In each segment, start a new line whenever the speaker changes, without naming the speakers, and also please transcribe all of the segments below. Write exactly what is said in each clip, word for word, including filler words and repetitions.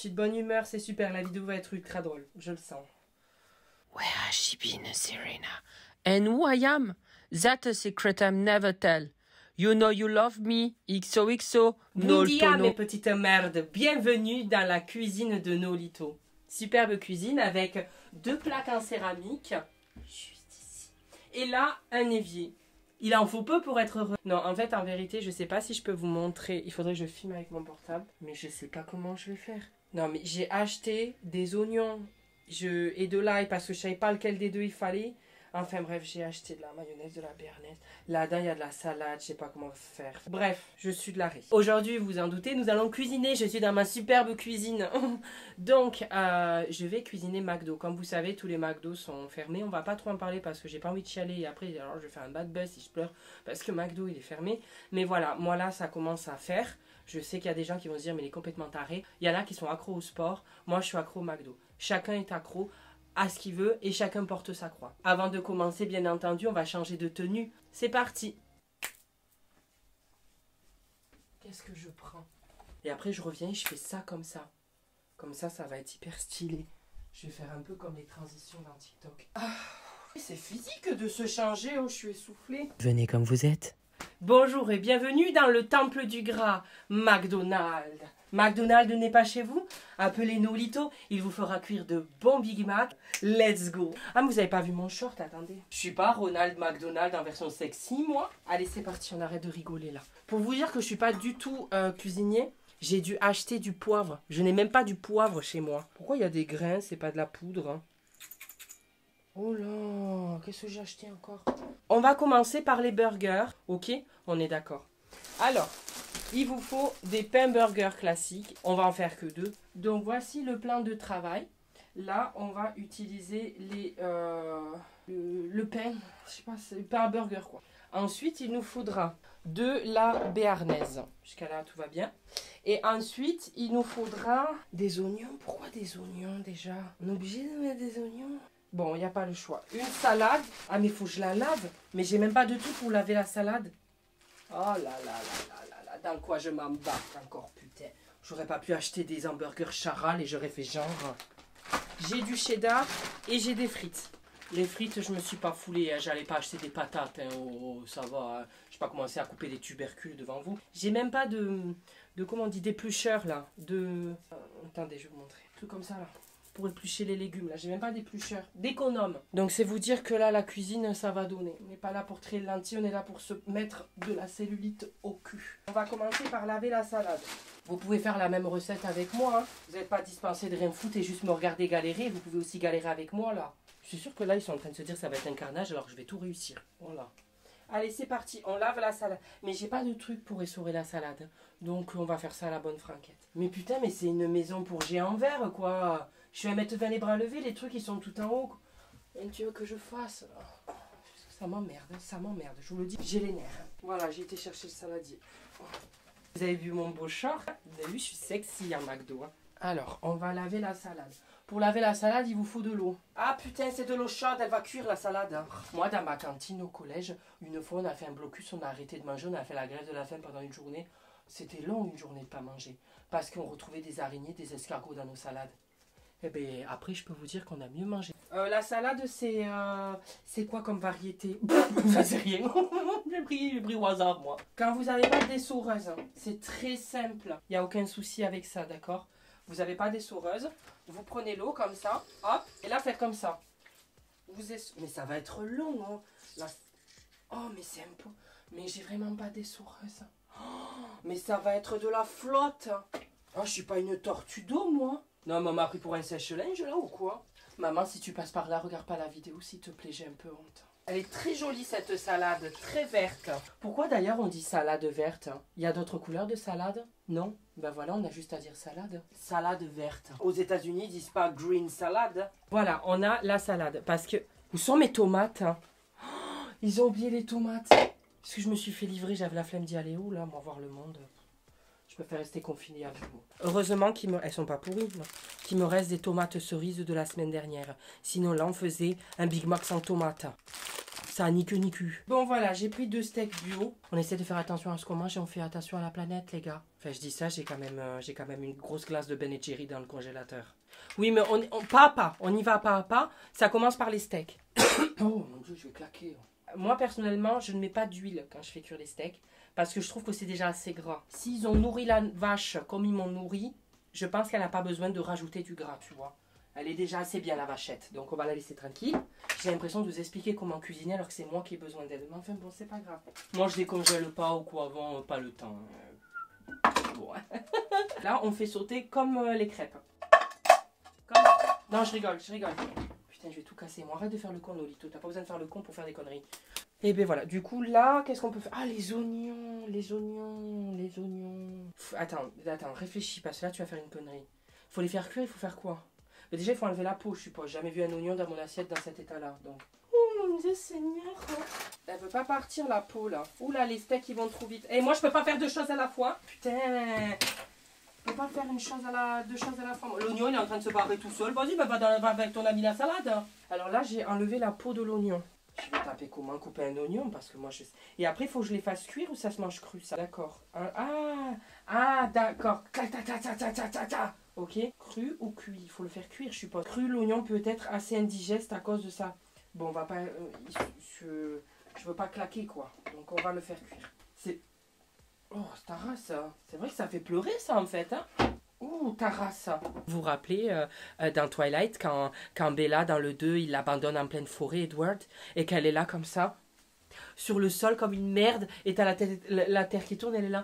suis de bonne humeur, c'est super. La vidéo va être ultra drôle, je le sens.
Where has she been, Serena? And who I am? That's a secret I'm never tell. You know you love me, X O X O,
Bon dia,
Nolito.
mes petites merdes. Bienvenue dans la cuisine de Nolito. Superbe cuisine avec deux plaques en céramique. Juste ici. Et là, un évier. Il en faut peu pour être heureux. Non, en fait, en vérité, je sais pas si je peux vous montrer. Il faudrait que je filme avec mon portable. Mais je sais pas comment je vais faire. Non, mais j'ai acheté des oignons je... et de l'ail parce que je savais pas lequel des deux il fallait. Enfin bref, j'ai acheté de la mayonnaise, de la béarnaise. Là-dedans, il y a de la salade, je sais pas comment faire. Bref, je suis de la riz. Aujourd'hui, vous vous en doutez, nous allons cuisiner. Je suis dans ma superbe cuisine. Donc, euh, je vais cuisiner McDo. Comme vous savez, tous les McDo sont fermés. On va pas trop en parler parce que j'ai pas envie de chialer. Et après, alors, je vais faire un bad buzz si je pleure parce que McDo, il est fermé. Mais voilà, moi là, ça commence à faire. Je sais qu'il y a des gens qui vont se dire, mais il est complètement taré. Il y en a qui sont accros au sport. Moi, je suis accro au McDo. Chacun est accro à ce qu'il veut et chacun porte sa croix. Avant de commencer, bien entendu, on va changer de tenue. C'est parti. Qu'est-ce que je prends? Et après, je reviens et je fais ça comme ça. Comme ça, ça va être hyper stylé. Je vais faire un peu comme les transitions dans TikTok. Ah, c'est physique de se changer. Oh, je suis essoufflée.
Venez comme vous êtes.
Bonjour et bienvenue dans le temple du gras, McDonald's. McDonald's n'est pas chez vous? Appelez Nolito, il vous fera cuire de bons Big Mac. Let's go! Ah, mais vous avez pas vu mon short? Attendez. Je suis pas Ronald McDonald en version sexy, moi. Allez, c'est parti, on arrête de rigoler là. Pour vous dire que je suis pas du tout euh, cuisinier, j'ai dû acheter du poivre. Je n'ai même pas du poivre chez moi. Pourquoi il y a des grains? C'est pas de la poudre, hein. Oh là, qu'est-ce que j'ai acheté encore? On va commencer par les burgers, ok? On est d'accord. Alors, il vous faut des pains burgers classiques. On va en faire que deux. Donc, voici le plan de travail. Là, on va utiliser les, euh, le, le pain, je sais pas, c'est le pain à burger, quoi. Ensuite, il nous faudra de la béarnaise. Jusqu'à là, tout va bien. Et ensuite, il nous faudra des oignons. Pourquoi des oignons, déjà? On est obligé de mettre des oignons? Bon, il n'y a pas le choix. Une salade. Ah, mais il faut que je la lave. Mais j'ai même pas de tout pour laver la salade. Oh là là là là là là. Dans quoi je m'embarque encore, putain. J'aurais pas pu acheter des hamburgers charal et j'aurais fait genre. J'ai du cheddar et j'ai des frites. Les frites, je me suis pas foulée. Hein. J'allais pas acheter des patates. Hein. Oh, oh, ça va. Hein. Je vais pas commencer à couper des tubercules devant vous. J'ai même pas de, de comment on dit, d'éplucheur là. De. Euh, attendez, je vais vous montrer. Un truc comme ça là. Pour éplucher les légumes. Là, j'ai même pas d'éplucheur. D'économe. Donc, c'est vous dire que là, la cuisine, ça va donner. On n'est pas là pour trier le lentilles, on est là pour se mettre de la cellulite au cul. On va commencer par laver la salade. Vous pouvez faire la même recette avec moi. Hein. Vous n'êtes pas dispensé de rien foutre et juste me regarder galérer. Vous pouvez aussi galérer avec moi, là. Je suis sûre que là, ils sont en train de se dire que ça va être un carnage alors que je vais tout réussir. Voilà. Allez, c'est parti, on lave la salade. Mais j'ai pas de truc pour essorer la salade. Donc, on va faire ça à la bonne franquette. Mais putain, mais c'est une maison pour géants verts, quoi. Je vais mettre vingt les bras levés, les trucs, ils sont tout en haut. Et tu veux que je fasse? Ça m'emmerde, ça m'emmerde. Je vous le dis, j'ai les nerfs. Voilà, j'ai été chercher le saladier. Vous avez vu mon beau short? Vous avez vu, je suis sexy en McDo. Hein. Alors, on va laver la salade. Pour laver la salade, il vous faut de l'eau. Ah putain, c'est de l'eau chaude, elle va cuire la salade. Hein. Moi, dans ma cantine au collège, une fois, on a fait un blocus, on a arrêté de manger, on a fait la grève de la faim pendant une journée. C'était long, une journée de pas manger. Parce qu'on retrouvait des araignées, des escargots dans nos salades. Eh bien, après, je peux vous dire qu'on a mieux mangé. Euh, la salade, c'est euh, c'est quoi comme variété? Ça, c'est rien. J'ai pris, pris au hasard, moi. Quand vous n'avez pas d'essoreuse, c'est très simple. Il n'y a aucun souci avec ça, d'accord? Vous n'avez pas d'essoreuse. Vous prenez l'eau comme ça, hop, et là, faites comme ça. Vous ess... Mais ça va être long, hein. Là... Oh, mais c'est un peu... Mais j'ai vraiment pas d'essoreuse. Oh, mais ça va être de la flotte. Oh, je suis pas une tortue d'eau, moi. Non, maman m'a pris pour un sèche-linge, là, ou quoi? Maman, si tu passes par là, regarde pas la vidéo, s'il te plaît, j'ai un peu honte. Elle est très jolie, cette salade, très verte. Pourquoi, d'ailleurs, on dit salade verte? Il y a d'autres couleurs de salade? Non? Ben voilà, on a juste à dire salade. Salade verte. Aux États-Unis, ils disent pas green salad. Voilà, on a la salade. Parce que... Où sont mes tomates? Oh, ils ont oublié les tomates. Parce que je me suis fait livrer, j'avais la flemme d'y aller où, là, moi, voir le monde. Je préfère rester confinée avec vous. Heureusement qu'elles me... sont pas pourries, non. Qu'il me reste des tomates cerises de la semaine dernière. Sinon, là, on faisait un Big Mac sans tomates. Ça a ni queue ni cul. Bon voilà, j'ai pris deux steaks bio. On essaie de faire attention à ce qu'on mange et on fait attention à la planète, les gars. Enfin, je dis ça, j'ai quand même, euh, j'ai quand même une grosse glace de Ben et Jerry dans le congélateur. Oui, mais on, on, pas à pas. On y va pas à pas. Ça commence par les steaks. Oh mon Dieu, je vais claquer. Moi, personnellement, je ne mets pas d'huile quand je fais cuire les steaks. Parce que je trouve que c'est déjà assez gras. S'ils ont nourri la vache comme ils m'ont nourri, je pense qu'elle n'a pas besoin de rajouter du gras, tu vois. Elle est déjà assez bien, la vachette. Donc, on va la laisser tranquille. J'ai l'impression de vous expliquer comment cuisiner alors que c'est moi qui ai besoin d'aide. Mais enfin, bon, c'est pas grave. Moi, je décongèle pas ou quoi avant, pas le temps. Bon. Là, on fait sauter comme euh, les crêpes. Comme... Non, je rigole, je rigole. Putain, je vais tout casser. Moi, arrête de faire le con, Lolito. T'as pas besoin de faire le con pour faire des conneries. Et ben voilà. Du coup, là, qu'est-ce qu'on peut faire? Ah, les oignons, les oignons, les oignons. Pff, attends, attends, réfléchis, parce que là, tu vas faire une connerie. Faut les faire cuire, il faut faire quoi? Mais déjà, il faut enlever la peau, je suppose. J'ai jamais vu un oignon dans mon assiette dans cet état-là. Donc. Oh mon Dieu Seigneur. Elle veut pas partir, la peau, là. Oula, les steaks, ils vont trop vite. Et moi, je peux pas faire deux choses à la fois. Putain. Je peux pas faire une chose à la, deux choses à la fois. L'oignon, il est en train de se barrer tout seul. Vas-y, va, va, va avec ton ami la salade. Alors là, j'ai enlevé la peau de l'oignon. Je vais taper comment couper un oignon parce que moi je sais. Et après, il faut que je les fasse cuire ou ça se mange cru, ça? D'accord. Ah, ah, d'accord. Ta, ta, ta, ta, ta, ta, ta, ta. Ok. Cru ou cuit? Il faut le faire cuire, je suppose. Cru, l'oignon peut être assez indigeste à cause de ça. Bon, on va pas. Euh, je, je veux pas claquer, quoi. Donc, on va le faire cuire. C'est. Oh, ta race. C'est vrai que ça fait pleurer, ça, en fait, hein? Ouh, ta race. Vous vous rappelez euh, euh, dans Twilight, quand, quand Bella, dans le deux, il l'abandonne en pleine forêt, Edward, et qu'elle est là comme ça, sur le sol comme une merde, et t'as la, tête, la, la terre qui tourne, elle est là,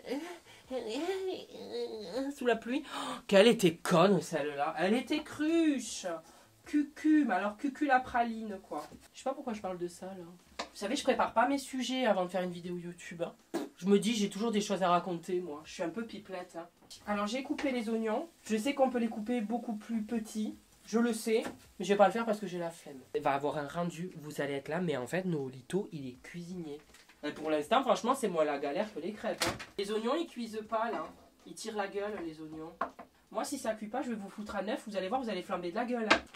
sous la pluie. Oh, qu'elle était conne, celle-là. Elle était cruche. Cucu, mais alors cucu la praline, quoi. Je sais pas pourquoi je parle de ça, là. Vous savez, je prépare pas mes sujets avant de faire une vidéo YouTube. Hein. Je me dis, j'ai toujours des choses à raconter, moi. Je suis un peu pipelette. Hein. Alors, j'ai coupé les oignons. Je sais qu'on peut les couper beaucoup plus petits. Je le sais, mais je vais pas le faire parce que j'ai la flemme. Il va avoir un rendu, vous allez être là, mais en fait, Nolito, il est cuisinier. Et pour l'instant, franchement, c'est moins la galère que les crêpes. Hein. Les oignons, ils cuisent pas, là. Ils tirent la gueule, les oignons. Moi, si ça cuit pas, je vais vous foutre à neuf. Vous allez voir, vous allez flamber de la gueule. Hein.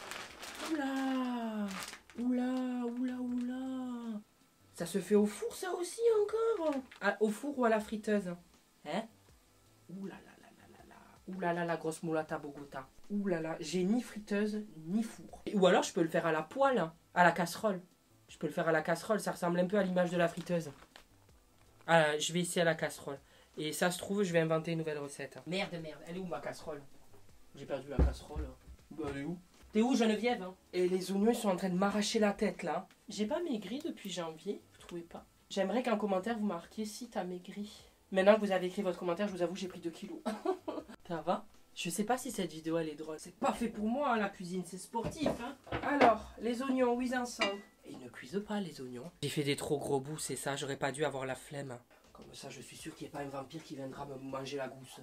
Oula, oula, oula, oula. Ça se fait au four, ça aussi, encore à, au four ou à la friteuse? Hein? Ouh là là là là là là. Ouh là là, la grosse moulata Bogota. Ouh là là, j'ai ni friteuse, ni four. Ou alors, je peux le faire à la poêle, hein, à la casserole. Je peux le faire à la casserole, ça ressemble un peu à l'image de la friteuse. Ah, je vais essayer à la casserole. Et ça se trouve, je vais inventer une nouvelle recette. Merde, merde, elle est où ma casserole? J'ai perdu la casserole. Bah, elle est où? T'es où, Geneviève? Hein? Et les oignons, ils sont en train de m'arracher la tête, là. J'ai pas maigri depuis janvier, vous trouvez pas? J'aimerais qu'en commentaire, vous marquiez si t'as maigri. Maintenant que vous avez écrit votre commentaire, je vous avoue, j'ai pris deux kilos. Ça va? Je sais pas si cette vidéo, elle est drôle. C'est pas fait pour moi, hein, la cuisine, c'est sportif. Hein. Alors, les oignons, où ils en sont? Et ils ne cuisent pas, les oignons. J'ai fait des trop gros bouts, c'est ça. J'aurais pas dû avoir la flemme. Comme ça, je suis sûr qu'il n'y a pas un vampire qui viendra me manger la gousse.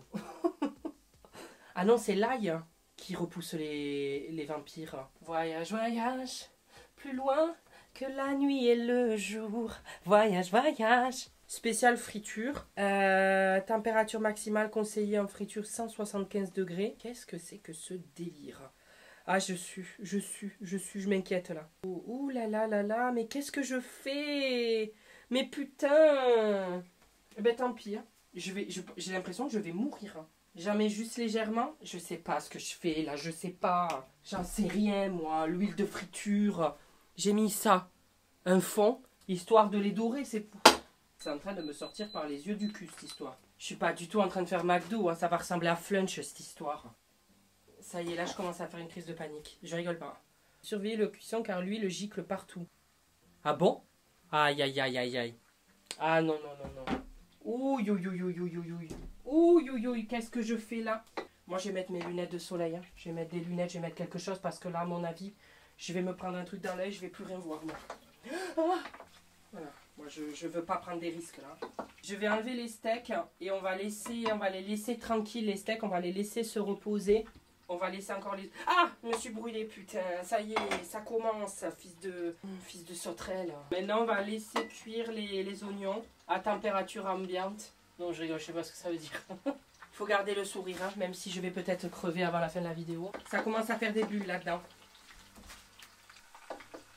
Ah non, c'est l'ail hein, qui repousse les, les vampires. Voyage, voyage, plus loin que la nuit et le jour. Voyage, voyage. Spécial friture. Euh, température maximale conseillée en friture cent soixante-quinze degrés. Qu'est-ce que c'est que ce délire? Ah, je suis, je suis, je suis, je m'inquiète là. Oh, ouh là là là là, mais qu'est-ce que je fais? Mais putain! Eh ben tant pis. Hein. Je vais, je, j'ai l'impression que je vais mourir. Hein. Jamais juste légèrement. Je sais pas ce que je fais là, je sais pas. J'en sais rien moi. L'huile de friture. J'ai mis ça. Un fond, histoire de les dorer, c'est pour... C'est en train de me sortir par les yeux du cul cette histoire. Je suis pas du tout en train de faire McDo, hein. Ça va ressembler à Flunch cette histoire. Ça y est, là je commence à faire une crise de panique. Je rigole pas. Surveillez le cuisson car lui le gicle partout. Ah bon? Aïe aïe aïe aïe aïe. Ah non non non non. Ouh ouh ouh ouh ouh ouh. Ouh ouh ouh, qu'est-ce que je fais là? Moi je vais mettre mes lunettes de soleil. Hein. Je vais mettre des lunettes, je vais mettre quelque chose parce que là à mon avis, je vais me prendre un truc dans l'œil, je vais plus rien voir moi. Ah voilà. Moi, je ne veux pas prendre des risques là. Je vais enlever les steaks et on va, laisser, on va les laisser tranquilles, les steaks. On va les laisser se reposer. On va laisser encore les... Ah, je me suis brûlé, putain. Ça y est, ça commence, fils de, fils de sauterelle. Maintenant, on va laisser cuire les, les oignons à température ambiante. Non, je rigole, je sais pas ce que ça veut dire. Il faut garder le sourire, hein, même si je vais peut-être crever avant la fin de la vidéo. Ça commence à faire des bulles là-dedans.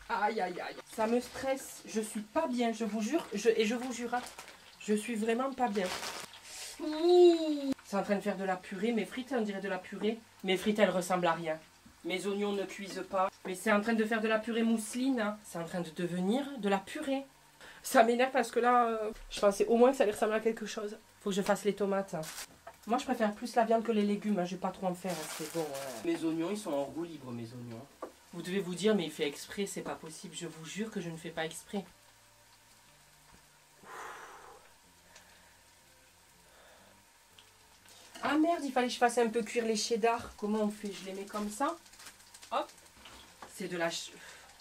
Aïe, aïe, aïe. Ça me stresse. Je suis pas bien, je vous jure. Je, et je vous jure, hein, je suis vraiment pas bien. C'est en train de faire de la purée. Mes frites, on dirait de la purée. Mes frites, elles ressemblent à rien. Mes oignons ne cuisent pas. Mais c'est en train de faire de la purée mousseline. Hein. C'est en train de devenir de la purée. Ça m'énerve parce que là, euh, je pensais au moins que ça allait ressembler à quelque chose. Faut que je fasse les tomates. Hein. Moi, je préfère plus la viande que les légumes. Hein. Je vais pas trop en faire. Hein. C'est bon. Hein. Mes oignons, ils sont en roue libre, mes oignons. Vous devez vous dire, mais il fait exprès, c'est pas possible. Je vous jure que je ne fais pas exprès. Ah merde, il fallait que je fasse un peu cuire les cheddar. Comment on fait? Je les mets comme ça. Hop. C'est de la... Ch...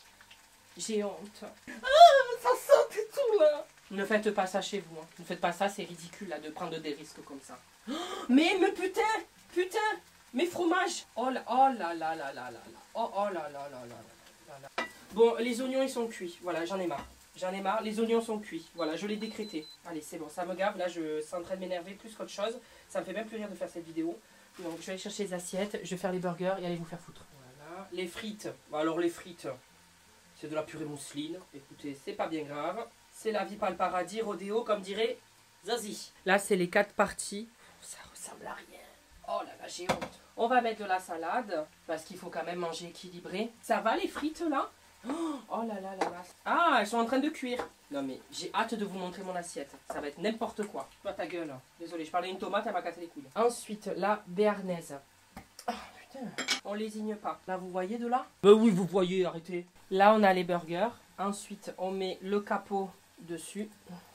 J'ai honte. Ah, ça saute et tout là. Ne faites pas ça chez vous. Hein. Ne faites pas ça, c'est ridicule là, de prendre des risques comme ça. Oh, mais, mais putain, putain, mes fromages. Oh là, oh là là là là là. Oh, oh là là là là là là. Bon, les oignons ils sont cuits. Voilà, j'en ai marre. J'en ai marre, les oignons sont cuits. Voilà, je l'ai décrété. Allez, c'est bon, ça me gave. Là, je suis en train de m'énerver plus qu'autre chose. Ça me fait même plus rire de faire cette vidéo. Donc, je vais aller chercher les assiettes, je vais faire les burgers et aller vous faire foutre. Voilà, les frites. Alors, les frites, c'est de la purée mousseline. Écoutez, c'est pas bien grave. C'est la vie, pas le paradis, rodéo, comme dirait Zazie. Là, c'est les quatre parties. Ça ressemble à rien. Oh là là, j'ai honte. On va mettre de la salade, parce qu'il faut quand même manger équilibré. Ça va, les frites, là? Oh là là là là. Ah, elles sont en train de cuire. Non mais j'ai hâte de vous montrer mon assiette. Ça va être n'importe quoi. Toi ta gueule. Désolée, je parlais d'une tomate, elle m'a cassé les couilles. Ensuite, la béarnaise. Oh putain. On lésigne pas. Là, vous voyez de là? Bah oui, vous voyez, arrêtez. Là, on a les burgers. Ensuite, on met le capot dessus.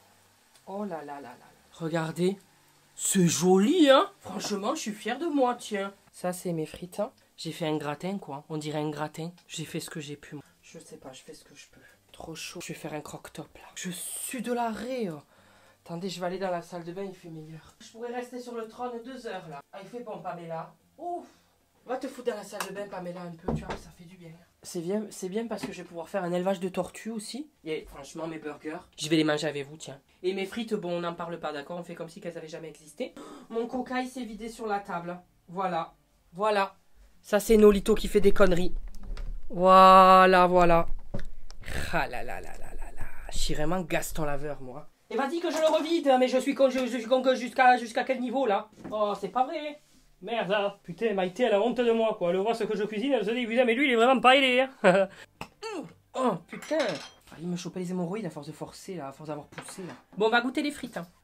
Oh là là là là. Regardez. C'est joli, hein? Franchement, je suis fière de moi, tiens. Ça, c'est mes frites. Hein. J'ai fait un gratin, quoi. On dirait un gratin. J'ai fait ce que j'ai pu. Je sais pas, je fais ce que je peux. Trop chaud. Je vais faire un croque-top, là. Je suis de l'arrêt. Oh. Attendez, je vais aller dans la salle de bain, il fait meilleur. Je pourrais rester sur le trône deux heures, là. Ah, il fait bon, Pamela. Ouf. Va te foutre dans la salle de bain, Pamela, un peu, tu vois, ça fait du bien. C'est bien, c'est bien parce que je vais pouvoir faire un élevage de tortues aussi. Et franchement, mes burgers, je vais les manger avec vous, tiens. Et mes frites, bon, on n'en parle pas, d'accord? On fait comme si qu'elles n'avaient jamais existé. Mon coca, il s'est vidé sur la table. Voilà. Voilà. Ça, c'est Nolito qui fait des conneries. Voilà, voilà. Ah là là là là là là. Je suis vraiment Gaston Laveur, moi. Et vas-y que je le revide, mais je suis con, je, je suis con que jusqu'à jusqu'à quel niveau, là? Oh, c'est pas vrai. Merde, hein. Putain, Maïté, elle a honte de moi, quoi. Elle voit ce que je cuisine, elle se dit, putain, mais lui, il est vraiment pas aidé, hein. Oh, putain. Ah, il me chopait les hémorroïdes à force de forcer, là, à force d'avoir poussé, là. Bon, on va goûter les frites, hein.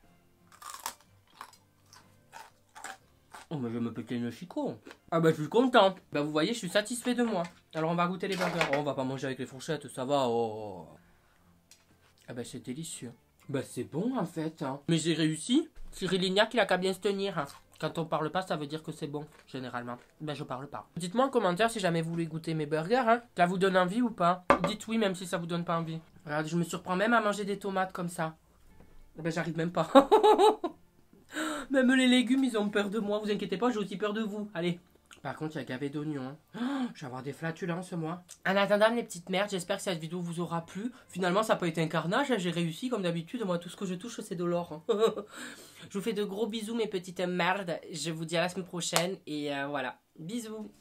Oh, mais je vais me péter le chicot. Ah bah je suis content. Bah vous voyez, je suis satisfait de moi. Alors on va goûter les burgers. Oh, on va pas manger avec les fourchettes, ça va. Oh. Ah bah c'est délicieux. Bah c'est bon en fait. Hein. Mais j'ai réussi. Cyril Lignac, il a qu'à bien se tenir. Hein. Quand on parle pas, ça veut dire que c'est bon, généralement. Ben je parle pas. Dites-moi en commentaire si jamais vous voulez goûter mes burgers. Hein. Ça vous donne envie ou pas? Dites oui même si ça vous donne pas envie. Regarde, je me surprends même à manger des tomates comme ça. Ben j'arrive même pas. Même les légumes, ils ont peur de moi. Vous inquiétez pas, j'ai aussi peur de vous. Allez. Par contre, il y a gavé d'oignons. Hein. Oh, je vais avoir des flatulences, moi. En attendant, les petites merdes, j'espère que cette vidéo vous aura plu. Finalement, ça n'a pas été un carnage. J'ai réussi, comme d'habitude. Moi, tout ce que je touche, c'est de l'or. Hein. Je vous fais de gros bisous, mes petites merdes. Je vous dis à la semaine prochaine. Et euh, voilà. Bisous.